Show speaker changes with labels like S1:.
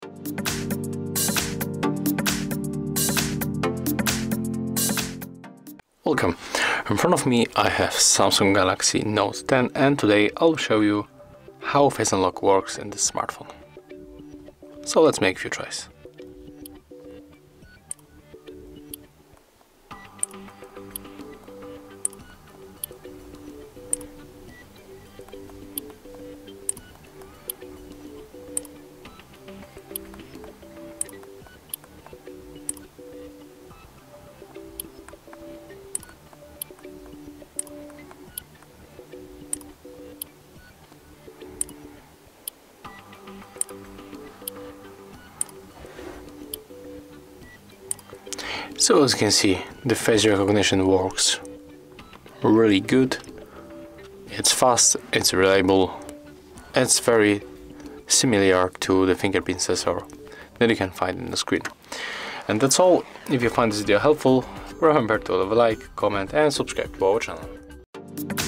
S1: Welcome. In front of me I have Samsung Galaxy Note 10 and today I'll show you how Face Unlock works in this smartphone. So let's make a few tries. So as you can see, the face recognition works really good. It's fast, it's reliable, it's very similar to the fingerprint sensor that you can find in the screen. And that's all. If you find this video helpful, remember to leave a like, comment and subscribe to our channel.